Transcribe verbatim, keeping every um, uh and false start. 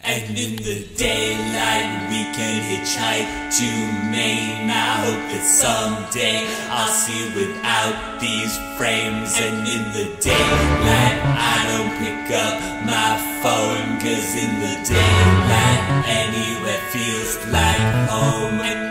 And in the daylight we can hitchhike to Maine. I hope that someday I'll see without these frames. And in the daylight I don't pick up my phone, 'cause in the daylight anywhere feels like home. And